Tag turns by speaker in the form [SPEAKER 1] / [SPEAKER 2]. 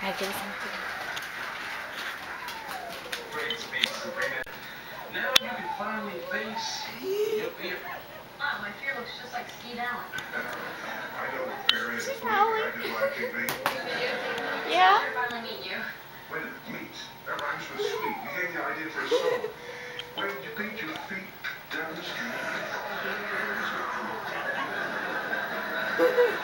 [SPEAKER 1] I guess something.
[SPEAKER 2] Now you can finally face your fear.
[SPEAKER 3] Ah, my fear looks just like Steve Allen.
[SPEAKER 4] I know what fear is.
[SPEAKER 1] She's
[SPEAKER 4] Believe me,
[SPEAKER 1] howling.
[SPEAKER 4] I did live TV.
[SPEAKER 1] Yeah.
[SPEAKER 3] I finally meet you.
[SPEAKER 4] Wait a minute, meet. That rhymes with sweet. You gave me the idea for a song. When you beat your feet down the street.